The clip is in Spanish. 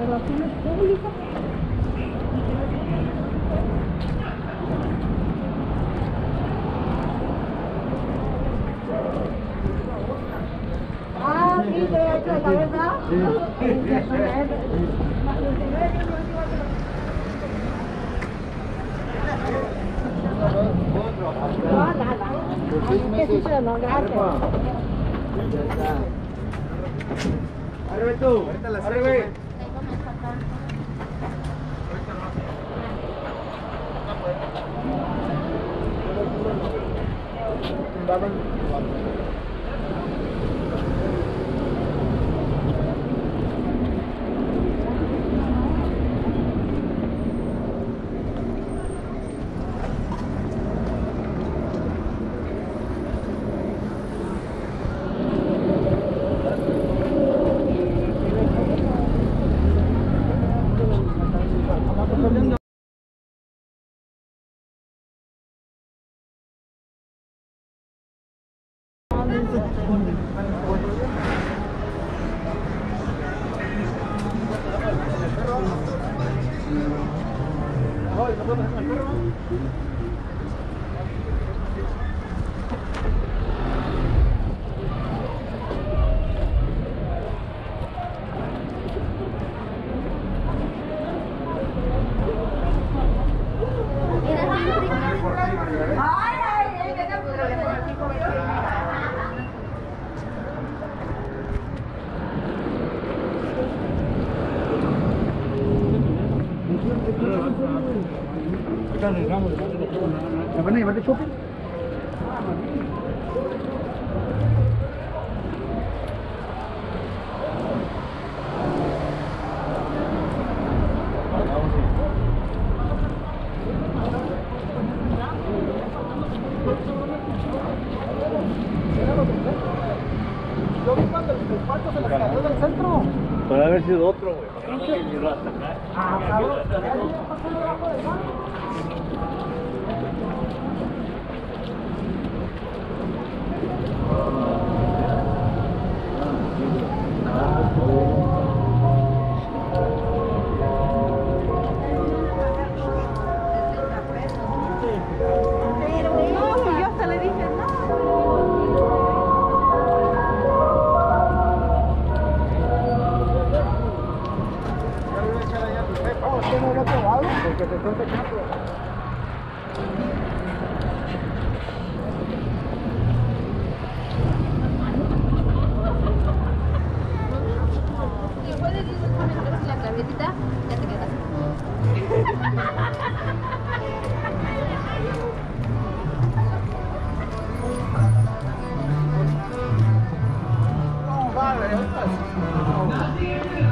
relaciones públicas. Ah, sí, de hecho, la verdad. Sí. No, nada. No, gracias. Arriba tú. Arriba. ¿van a llevar de shopping? Yo vi cuando el cuarto se les cayó del centro. Puede haber sido otro, güey. Ah, cabrón. Pasó debajo del banco. Porque se están secando. Si puedes ir con la cabecita, ya te quedas. No, vale,